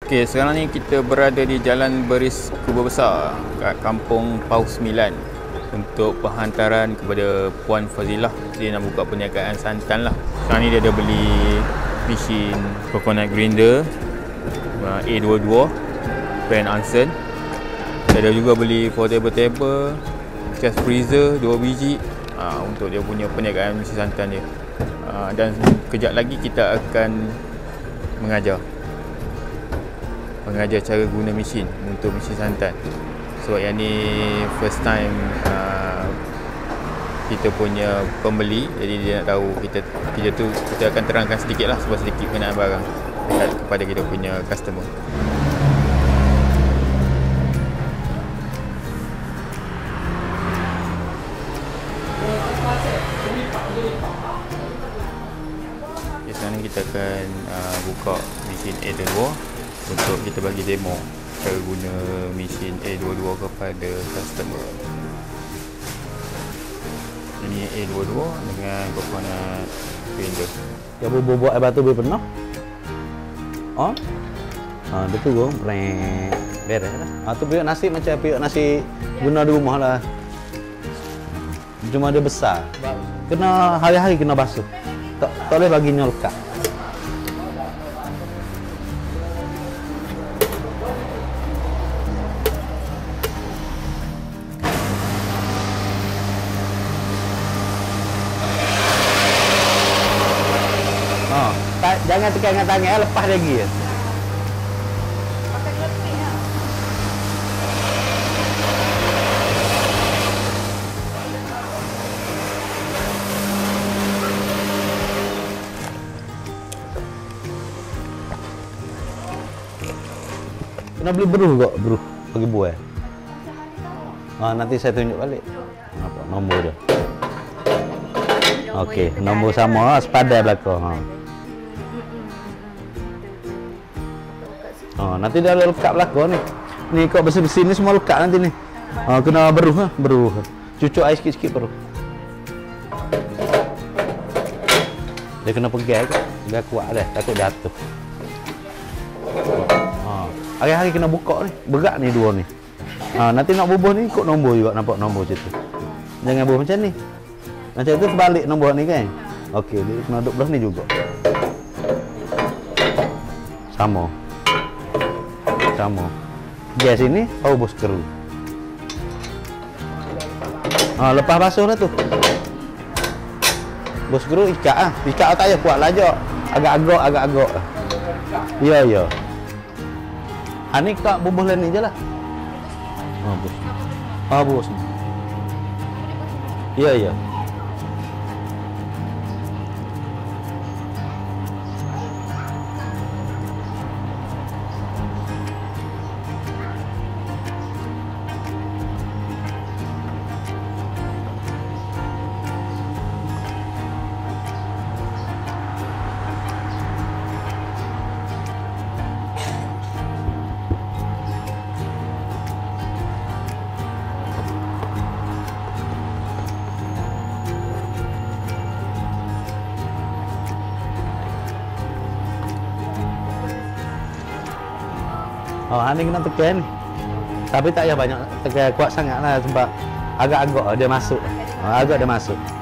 Okey, sekarang ni kita berada di Jalan Beris Kubur Besar kat Kampung Paus 9 untuk penghantaran kepada Puan Fazilah. Dia nak buka perniagaan santan lah. Sekarang ni dia ada beli mesin coconut grinder A22 brand Anson. Dia ada juga beli portable table, chest freezer 2 biji untuk dia punya perniagaan mesin santan dia. Dan kejap lagi kita akan mengajar cara guna mesin untuk mesin santan. Sebab yang ni first time kita punya pembeli, jadi dia nak tahu kita akan terangkan sedikit lah, sebab sedikit pengenaan barang kepada kita punya customer. Okay, sekarang ni kita akan buka mesin A22 untuk kita bagi demo cara guna mesin A22 kepada customer. Ini A22 dengan coconut grinder. Dia buat air batu boleh pernah? Oh? Dia turun, beres lah. Tu periuk nasi macam periuk nasi guna di rumah lah. Cuma dia besar. Kena hari-hari kena basuh. Tak boleh baginya lekat. Jangan tekan dengan tangan, lepas lagi ya. Kena beli beruh kok, beruh bagi buah. Nanti saya tunjuk balik. Apa nombor dia? Okey, nombor sama sepadan belakang. Nanti dia lekat belakang ni. Ni kok besi-besi ni semua lekat nanti ni. Kena beruh beruh. Cucuk air sikit-sikit beruh. Dia kena pegang ke? Dia kuat dah, takut jatuh. Hari-hari kena buka ni. Berat ni dua ni. Nanti nak bubuh ni ikut nombor juga, nampak nombor macam tu. Jangan bubuh macam ni. Macam tu terbalik nombor ni kan. Okey, dia kena duduk belah ni juga. Sama. Gas ini bos skru. Lepas basuh dah tu. Bos skru ikat Ikat tak payah kuat lajak. Agak-agak. Ya. Ni kak bubuh lain ni je lah. Bos. Ya. Ini kena tekan. Tapi tak payah banyak tekan kuat sangat lah, sebab agak-agak dia masuk. Agak dia masuk.